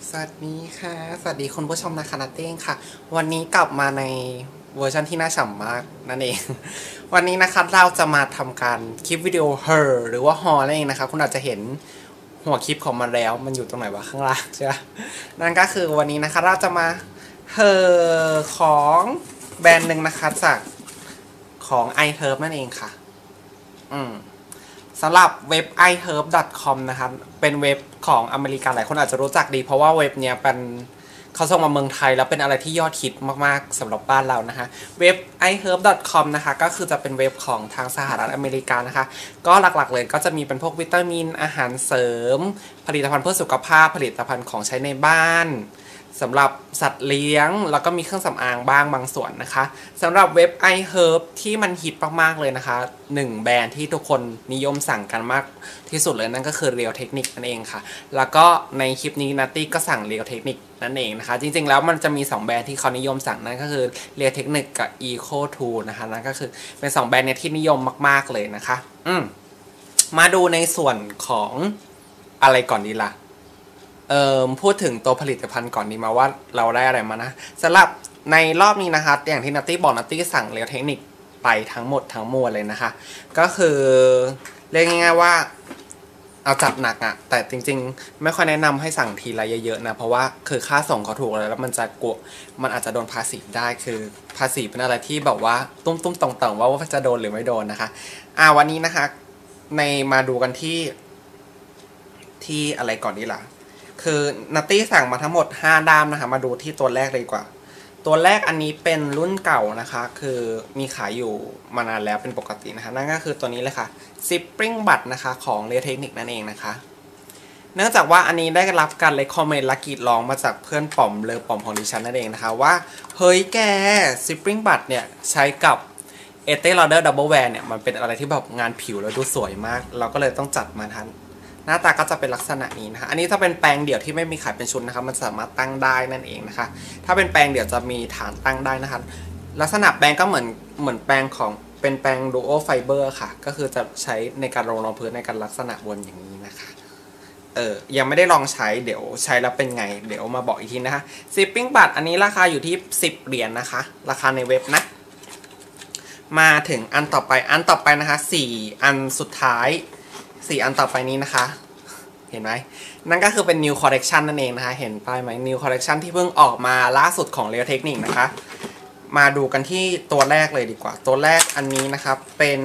สวัสดีค่ะสวัสดีคุณผู้ชมนะคะนัตเต้งค่ะวันนี้กลับมาในเวอร์ชันที่น่าฉ่ำมากนั่นเองวันนี้นะคะเราจะมาทำการคลิปวิดีโอ Her หรือว่า h นั่นเองนะคะคุณอาจจะเห็นหัวคลิปของมันแล้วมันอยู่ตรงไหนวะข้างล่างใช่ไหมนั่นก็คือวันนี้นะคะเราจะมา Her ของแบรนด์หนึ่งนะคะจากของ iHerb นั่นเองค่ะสำหรับเว็บ iHerb.com นะครับเป็นเว็บของอเมริกันหลายคนอาจจะรู้จักดีเพราะว่าเว็บเนี้ยเป็นเขาส่งมาเมืองไทยแล้วเป็นอะไรที่ยอดฮิตมากๆสำหรับบ้านเรานะคะเว็บ iHerb.com นะคะก็คือจะเป็นเว็บของทางสหรัฐอเมริกานะคะก็หลักๆเลยก็จะมีเป็นพวกวิตามินอาหารเสริมผลิตภัณฑ์เพื่อสุขภาพผลิตภัณฑ์ของใช้ในบ้านสำหรับสัตว์เลี้ยงแล้วก็มีเครื่องสำอางบ้างบางส่วนนะคะสำหรับเว็บ iHerb ที่มันฮิตมากๆเลยนะคะ1แบรนด์ที่ทุกคนนิยมสั่งกันมากที่สุดเลยนั่นก็คือ Real Technique นั่นเองค่ะแล้วก็ในคลิปนี้นัตตี้ก็สั่ง Real Technique นั่นเองนะคะจริงๆแล้วมันจะมี2แบรนด์ที่เขานิยมสั่งนั่นก็คือ Real Technique กับ Eco2 นะคะนั่นก็คือเป็น2แบรนด์เนี่ยที่นิยมมากๆเลยนะคะมาดูในส่วนของอะไรก่อนดีล่ะพูดถึงตัวผลิตภัณฑ์ก่อนดีมาว่าเราได้อะไรมานะสำหรับในรอบนี้นะคะอย่างที่นัตตี้บอกนัตตี้สั่งเรียวเทคนิคไปทั้งหมดทั้งมวลเลยนะคะก็คือเรียกง่ายๆว่าเอาจัดหนักอะแต่จริงๆไม่ค่อยแนะนำให้สั่งทีละเยอะๆนะเพราะว่าคือค่าส่งเขาถูกแล้วมันจะกลัวมันอาจจะโดนภาษีได้คือภาษีเป็นอะไรที่แบบว่าตุ้มๆต่อมๆว่าจะโดนหรือไม่โดนนะคะวันนี้นะคะในมาดูกันที่อะไรก่อนดีล่ะคือนัตตี้สั่งมาทั้งหมด5ด้ามนะคะมาดูที่ตัวแรกเลยดีกว่าตัวแรกอันนี้เป็นรุ่นเก่านะคะคือมีขายอยู่มานานแล้วเป็นปกตินะคะนั่นก็คือตัวนี้เลยค่ะ Spring Bud นะคะของ Real Technique นั่นเองนะคะเนื่องจากว่าอันนี้ได้รับการเลคคอมเมนต์และกรีดร้องมาจากเพื่อนป๋อมเลอป๋อมของดิฉันนั่นเองนะคะว่าเฮ้ยแก Spring Bud เนี่ยใช้กับเอเต้ลอเดอร์ดับเบิลแวร์เนี่ยมันเป็นอะไรที่แบบงานผิวแล้วดูสวยมากเราก็เลยต้องจัดมาทันหน้าตาก็จะเป็นลักษณะนี้นะคะอันนี้ถ้าเป็นแปรงเดี่ยวที่ไม่มีขายเป็นชุดนะคะมันสามารถตั้งได้นั่นเองนะคะถ้าเป็นแปรงเดี่ยวจะมีฐานตั้งได้นะคะลักษณะแปรงก็เหมือนแปรงของเป็นแปรงดูโอไฟเบอร์ค่ะก็คือจะใช้ในการรองพื้นในการลักษณะวนอย่างนี้นะคะยังไม่ได้ลองใช้เดี๋ยวใช้แล้วเป็นไงเดี๋ยวมาบอกอีกทีนะคะซิปปิ้งบัตรอันนี้ราคาอยู่ที่10เหรียญนะคะราคาในเว็บนะมาถึงอันต่อไปนะคะ4อันสุดท้าย4อันต่อไปนี้นะคะเห็นไหมนั่นก็คือเป็น New Collection นั่นเองนะคะเห็นป้ายไหม New Collection ที่เพิ่งออกมาล่าสุดของ Real Technique นะคะมาดูกันที่ตัวแรกเลยดีกว่าตัวแรกอันนี้นะครับเป็น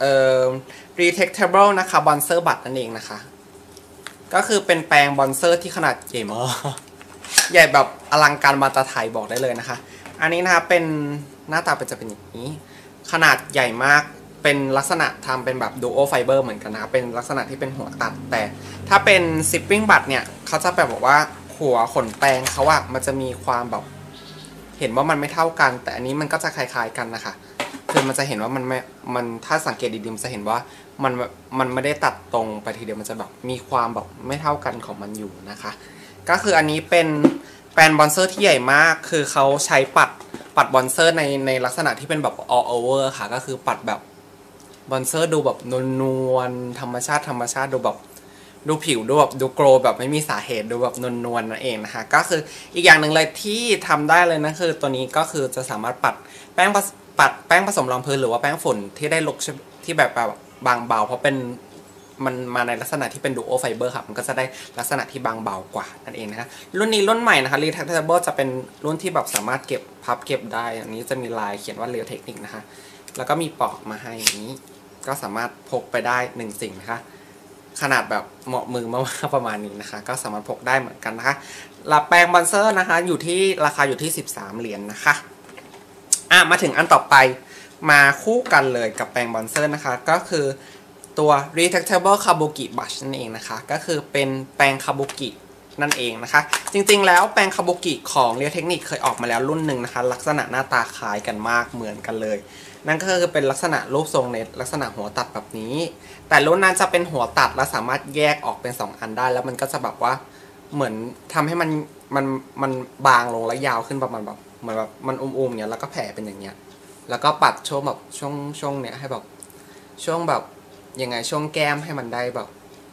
Retectable นะคะ Bronzer Bud นั่นเองนะคะก็คือเป็นแปรงบอนเซอร์ที่ขนาดใหญ่มากใหญ่แบบอลังการมาตรฐานบอกได้เลยนะคะอันนี้นะคะเป็นหน้าตาจะเป็นอย่างนี้ขนาดใหญ่มากเป็นลักษณะทำเป็นแบบดูโอไฟเบอร์เหมือนกันนะเป็นลักษณะที่เป็นหัวตัดแต่ถ้าเป็นซิปปิ้งบัตเนี่ยเขาจะแบบบอกว่าหัวขนแปรงเขาอะมันจะมีความแบบเห็นว่ามันไม่เท่ากันแต่อันนี้มันก็จะคล้ายๆกันนะคะคือมันจะเห็นว่ามันถ้าสังเกตดีๆมันจะเห็นว่ามันไม่ได้ตัดตรงไปทีเดียวมันจะแบบมีความแบบไม่เท่ากันของมันอยู่นะคะก็คืออันนี้เป็นแปรงบอนเซอร์ที่ใหญ่มากคือเขาใช้ปัดบอนเซอร์ในลักษณะที่เป็นแบบ all over ค่ะก็คือปัดแบบบอนเซอร์ดูแบบนวลๆธรรมชาติดูแบบดูผิวดูแบบดูโกลแบบไม่มีสาเหตุดูแบบนวลนั่นเองนะคะก็คืออีกอย่างหนึ่งเลยที่ทำได้เลยนะคือตัวนี้ก็คือจะสามารถปัดแป้งผสมรองพื้นหรือว่าแป้งฝุ่นที่ได้ลุคที่แบบบางเบาเพราะเป็นมันมาในลักษณะที่เป็นดูโอไฟเบอร์ครับมันก็จะได้ลักษณะที่บางเบากว่านั่นเองนะคะรุ่นนี้รุ่นใหม่นะคะ Retractable จะเป็นรุ่นที่แบบสามารถพับเก็บได้อันนี้จะมีลายเขียนว่า Real Technique นะคะแล้วก็มีปลอกมาให้อย่างนี้ก็สามารถพกไปได้1สิ่งนะคะขนาดแบบเหมาะมือมากๆประมาณนี้นะคะก็สามารถพกได้เหมือนกันนะคะแปรงบอนเซอร์นะคะอยู่ที่ราคาอยู่ที่13เหรียญนะคะมาถึงอันต่อไปมาคู่กันเลยกับแปรงบอนเซอร์นะคะก็คือตัว Retractable Kabuki Brush นั่นเองนะคะก็คือเป็นแปรงคาบุกินั่นเองนะคะจริงๆแล้วแปรงคาบุกิของ Real Technique เคยออกมาแล้วรุ่นหนึ่งนะคะลักษณะหน้าตาคล้ายกันมากเหมือนกันเลยนั่นก็คือเป็นลักษณะรูปทรงในลักษณะหัวตัดแบบนี้แต่รุ่นนั้นจะเป็นหัวตัดและสามารถแยกออกเป็น2อันได้แล้วมันก็จะแบบว่าเหมือนทำให้มันบางลงและยาวขึ้นประมาณแบบเหมือนแบบมันอุ้มๆเนี่ยแล้วก็แผ่เป็นอย่างเงี้ยแล้วก็ปัดช่วงแบบช่วงเนี้ยให้แบบช่วงแบบยังไงช่วงแก้มให้มันได้แบบ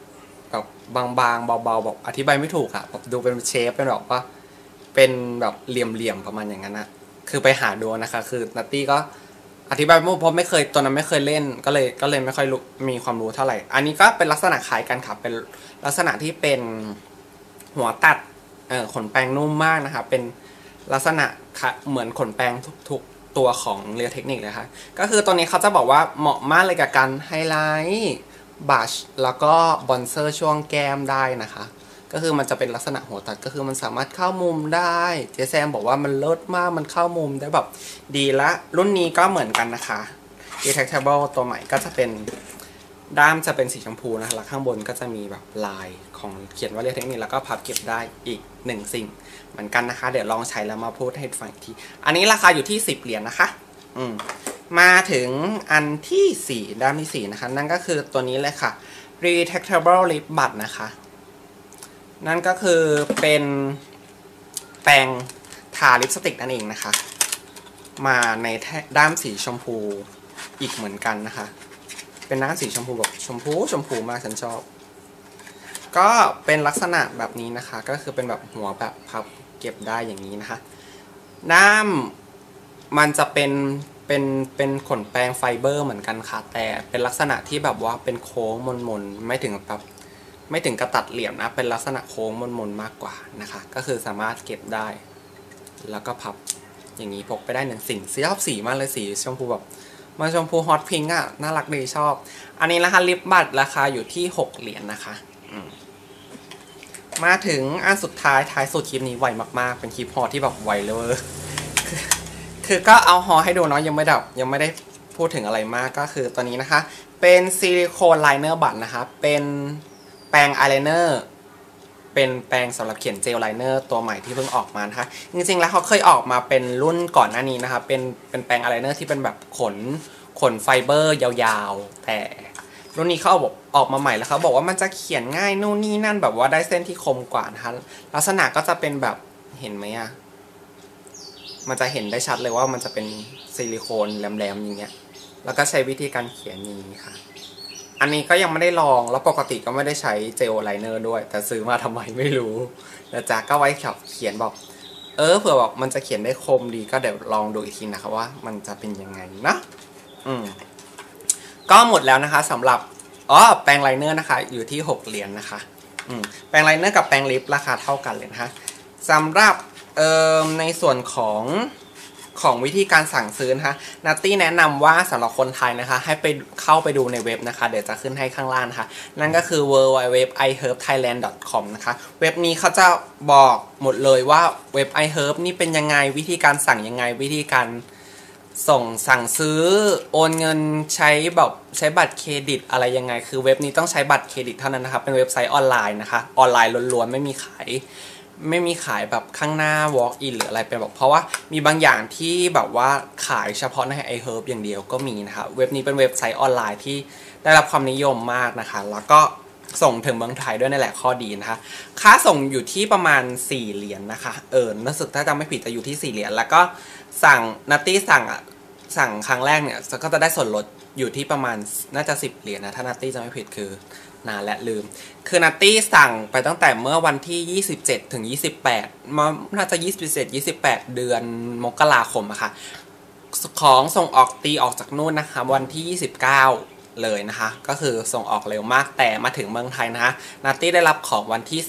แบบบางๆเบาๆแบบอธิบายไม่ถูกอะแบบดูเป็นเชฟเป็นแบบว่าเป็นแบบเหลี่ยมๆประมาณอย่างนั้นอะคือไปหาดูนะคะคือนัตตี้ก็อธิบายไม่ถูกเพราะไม่เคยตัวนั้นไม่เคยเล่นก็เลยไม่ค่อยรู้มีความรู้เท่าไหร่อันนี้ก็เป็นลักษณะคล้ายกันครับเป็นลักษณะที่เป็นหัวตัดขนแปรงนุ่มมากนะคะเป็นลักษณะเหมือนขนแปรงทุกตัวของเรียลเทคนิคเลยค่ะก็คือตัวนี้เขาจะบอกว่าเหมาะมากเลยกับการไฮไลท์บัชแล้วก็บอนเซอร์ช่วงแก้มได้นะคะก็คือมันจะเป็นลักษณะหัวตัดก็คือมันสามารถเข้ามุมได้เจแซมบอกว่ามันเลิศมากมันเข้ามุมได้แบบดีละรุ่นนี้ก็เหมือนกันนะคะ Detachable ตัวใหม่ก็จะเป็นด้ามจะเป็นสีชมพูนะคะแล้วข้างบนก็จะมีแบบลายของเขียนว่าเรียลเทคนิคแล้วก็พับเก็บได้อีก1สิ่งเหมือนกันนะคะเดี๋ยวลองใช้แล้วมาพูดให้ฟังอีกทีอันนี้ราคาอยู่ที่10เหรียญนะคะมาถึงอันที่4ด้ามที่4นะคะนั่นก็คือตัวนี้เลยค่ะ Retractable Lip Butt นะคะนั่นก็คือเป็นแปรงทาลิปสติกนั่นเองนะคะมาในด้ามสีชมพูอีกเหมือนกันนะคะเป็นด้ามสีชมพูแบบชมพูมากฉันชอบก็เป็นลักษณะแบบนี้นะคะก็คือเป็นแบบหัวแบบพับเก็บได้อย่างนี้นะคะด้ามมันจะเป็นขนแปรงไฟเบอร์เหมือนกันค่ะแต่เป็นลักษณะที่แบบว่าเป็นโค้งมนไม่ถึงแบบไม่ถึงกระตัดเหลี่ยมนะเป็นลักษณะโค้งมนมากกว่านะคะก็คือสามารถเก็บได้แล้วก็พับอย่างนี้พกไปได้1 สิ่งชอบสีมากเลยสีชมพูแบบมันชมพูฮอตพิงค์อ่ะน่ารักดีชอบอันนี้นะคะลิปบัตราคาอยู่ที่6เหรียญนะคะมาถึงอันสุดท้ายสุดคลิปนี้ไวมากๆเป็นคลิปฮอที่แบบไวเลยคือก็เอาฮอให้ดูเนาะยังไม่ได้พูดถึงอะไรมากก็คือตัวนี้นะคะเป็นซิลิโคนไลเนอร์บัตนะคะเป็นแปรงอายไลเนอร์เป็นแปรงสำหรับเขียนเจลไลเนอร์ตัวใหม่ที่เพิ่งออกมานะคะจริงๆแล้วเขาเคยออกมาเป็นรุ่นก่อนหน้านี้นะคะเป็นแปรงอายไลเนอร์ที่เป็นแบบขนไฟเบอร์ยาวๆแต่รุ่นนี้เขาออกมาใหม่แล้วเขาบอกว่ามันจะเขียนง่ายนู่นนี่นั่นแบบว่าได้เส้นที่คมกว่านะคะลักษณะก็จะเป็นแบบเห็นไหมอะมันจะเห็นได้ชัดเลยว่ามันจะเป็นซิลิโคนแหลมๆอย่างเงี้ยแล้วก็ใช้วิธีการเขียนอย่างนี้ค่ะอันนี้ก็ยังไม่ได้ลองแล้วปกติก็ไม่ได้ใช้เจลไลเนอร์ด้วยแต่ซื้อมาทำไมไม่รู้แล้วจากก็ไว้เขียนบอกเผื่อบอกมันจะเขียนได้คมดีก็เดี๋ยวลองดูอีกทีนะคะว่ามันจะเป็นยังไงนะก็หมดแล้วนะคะสำหรับแปรงไลเนอร์นะคะอยู่ที่6เหรียญนะคะแปรงไลเนอร์กับแปรงลิปราคาเท่ากันเลยนะคะสำหรับในส่วนของวิธีการสั่งซื้อนะคะนัตตี้แนะนำว่าสำหรับคนไทยนะคะให้ไปเข้าไปดูในเว็บนะคะเดี๋ยวจะขึ้นให้ข้างล่างนะคะนั่นก็คือ www.iherbthailand.com นะคะเว็บนี้เขาจะบอกหมดเลยว่าเว็บ iherb นี่เป็นยังไงวิธีการสั่งยังไงวิธีการสั่งซื้อโอนเงินใช้บัตรเครดิตอะไรยังไงคือเว็บนี้ต้องใช้บัตรเครดิตเท่านั้นนะครับเป็นเว็บไซต์ออนไลน์นะคะออนไลน์ล้วนๆไม่มีขายแบบข้างหน้า walk in หรืออะไรเป็นแบบเพราะว่ามีบางอย่างที่แบบว่าขายเฉพาะใน iHerb อย่างเดียวก็มีนะคะเว็บนี้เป็นเว็บไซต์ออนไลน์ที่ได้รับความนิยมมากนะคะแล้วก็ส่งถึงเมืองไทยด้วยนั่นแหละข้อดีนะคะค่าส่งอยู่ที่ประมาณ4เหรียญ นะคะรู้สึกถ้าจำไม่ผิดจะอยู่ที่4เหรียญแล้วก็นัตตี้สั่งครั้งแรกเนี่ยก็จะได้ส่วนลดอยู่ที่ประมาณน่าจะ10เหรียญนะถ้านัตตี้จะไม่ผิดคือนานและลืมคือนัตตี้สั่งไปตั้งแต่เมื่อวันที่27ถึง28น่าจะ27-28เดือนมกราคมอะค่ะของส่งออกตีออกจากนู่นนะคะวันที่29เลยนะคะก็คือส่งออกเร็วมากแต่มาถึงเมืองไทยนะคะนัตตี้ได้รับของวันที่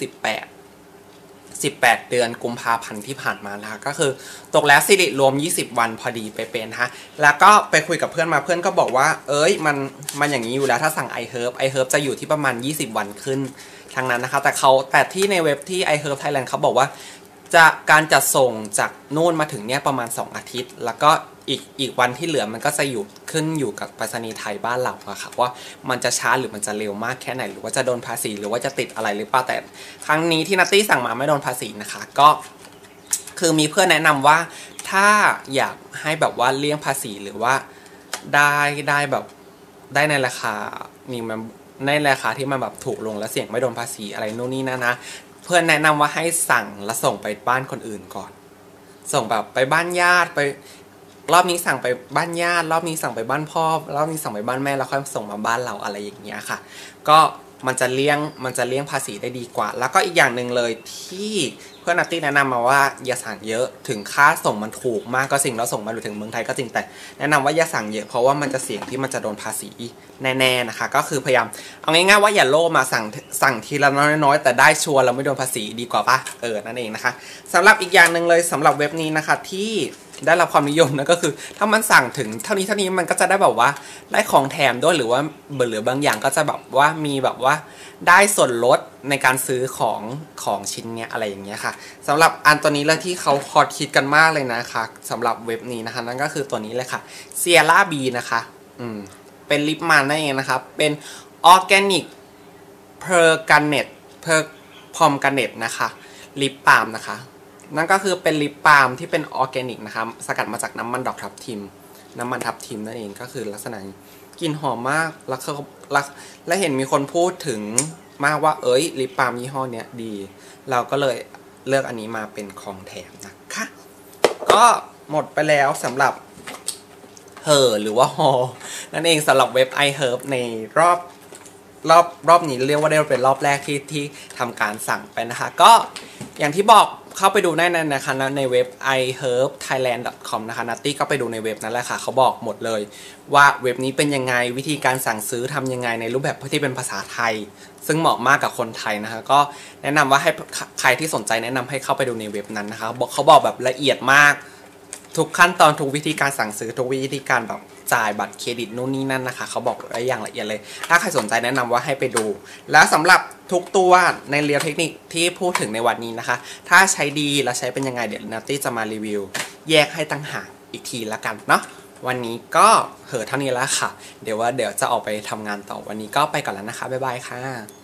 18เดือนกุมภาพันธ์ที่ผ่านมานะคะก็คือตกแล้วสิริรวม20วันพอดีไปเป็นนะคะแล้วก็ไปคุยกับเพื่อนมาเพื่อนก็บอกว่ามันอย่างนี้อยู่แล้วถ้าสั่ง iHerb จะอยู่ที่ประมาณ20วันขึ้นทางนั้นนะคะแต่ที่ในเว็บที่ iHerb Thailand เขาบอกว่าการจัดส่งจากนู่นมาถึงเนี่ยประมาณ2อาทิตย์แล้วก็อีกวันที่เหลือมันก็จะขึ้นอยู่กับไปรษณีย์ไทยบ้านเราอะค่ะว่ามันจะช้าหรือมันจะเร็วมากแค่ไหนหรือว่าจะโดนภาษีหรือว่าจะติดอะไรหรือเปล่าแต่ครั้งนี้ที่นัตตี้สั่งมาไม่โดนภาษีนะคะก็คือมีเพื่อนแนะนำว่าถ้าอยากให้แบบว่าเลี่ยงภาษีหรือว่าได้แบบได้ในราคาในราคาที่มันแบบถูกลงและเสี่ยงไม่โดนภาษีอะไรนู่นนี่นะเพื่อนแนะนำว่าให้สั่งแล้วส่งไปบ้านคนอื่นก่อนส่งแบบไปบ้านญาติไปรอบนี้สั่งไปบ้านญาติรอบนี้สั่งไปบ้านพ่อรอบนี้สั่งไปบ้านแม่แล้วค่อยส่งมาบ้านเราอะไรอย่างเงี้ยค่ะก็มันจะเลี่ยงภาษีได้ดีกว่าแล้วก็อีกอย่างหนึ่งเลยที่เพื่อนนัตตี้แนะนำมาว่าอย่าสั่งเยอะถึงค่าส่งมันถูกมากก็จริงแล้วส่งมาถึงเมืองไทยก็จริงแต่แนะนำว่าอย่าสั่งเยอะเพราะว่ามันจะเสี่ยงที่มันจะโดนภาษีแน่ๆนะคะก็คือพยายามเอาง่ายๆว่าอย่าโลภมาสั่งทีละน้อยๆแต่ได้ชัวร์เราไม่โดนภาษีดีกว่าปะนั่นเองนะคะสำหรับอีกอย่างหนึ่งเลยสำหรับเว็บนี้นะคะที่ได้รับความนิยมนะก็คือถ้ามันสั่งถึงเท่านี้มันก็จะได้แบบว่าได้ของแถมด้วยหรือว่าหรือบางอย่างก็จะแบบว่ามีแบบว่าได้ส่วนลดในการซื้อของชิ้นเนี้ยอะไรอย่างเงี้ยค่ะสำหรับอันตัวนี้เลยที่เขาฮอตฮิตกันมากเลยนะคะสำหรับเว็บนี้นะคะนั่นก็คือตัวนี้เลยค่ะเซียร่าบีนะคะเป็นลิปมันนั่นเองนะคะเป็นออร์แกนิกเพอร์กันเนตพอมกันเนตนะคะลิปปาล์มนะคะนั่นก็คือเป็นลิปปาล์มที่เป็นออร์แกนิกนะคะสกัดมาจากน้ำมันดอกทับทิมนั่นเองก็คือลักษณะกลิ่นหอมมากแล้วเห็นมีคนพูดถึงมากว่าลิปปาล์มยี่ห้อเนี้ยดีเราก็เลยเลือกอันนี้มาเป็นของแถมนะคะก็หมดไปแล้วสำหรับหรือว่าฮอนั่นเองสำหรับเว็บ iHerb ในรอบนี้เรียกว่าได้เป็นรอบแรกที่ทำการสั่งไปนะคะก็อย่างที่บอกเข้าไปดูได้นะคะในเว็บ iherbthailand.com นะคะนัตตี้ก็ไปดูในเว็บนั้นแหละค่ะเขาบอกหมดเลยว่าเว็บนี้เป็นยังไงวิธีการสั่งซื้อทำยังไงในรูปแบบที่เป็นภาษาไทยซึ่งเหมาะมากกับคนไทยนะคะก็แนะนำว่าให้ใครที่สนใจแนะนำให้เข้าไปดูในเว็บนั้นนะคะเขาบอกแบบละเอียดมากทุกขั้นตอนทุกวิธีการสั่งซื้อทุกวิธีการแบบจ่ายบัตรเครดิตนู่นนี่นั่นนะคะเขาบอกไว้อย่างละเอียดเลยถ้าใครสนใจแนะนำว่าให้ไปดูแล้วสำหรับทุกตัวในเรียลเทคนิคที่พูดถึงในวันนี้นะคะถ้าใช้ดีและใช้เป็นยังไงเดี๋ยวนัตตี้จะมารีวิวแยกให้ตั้งหากอีกทีละกันเนาะวันนี้ก็เท่านี้แล้วค่ะเดี๋ยวจะออกไปทำงานต่อวันนี้ก็ไปก่อนแล้วนะคะบ๊ายบายค่ะ